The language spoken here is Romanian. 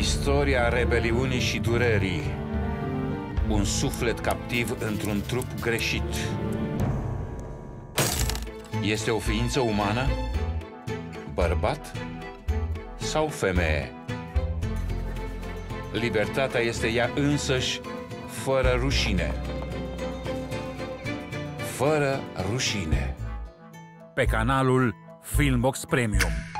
Istoria rebeliunii și durerii. Un suflet captiv într-un trup greșit. Este o ființă umană? Bărbat sau femeie? Libertatea este ea însăși, fără rușine. Fără rușine. Pe canalul Filmbox Premium.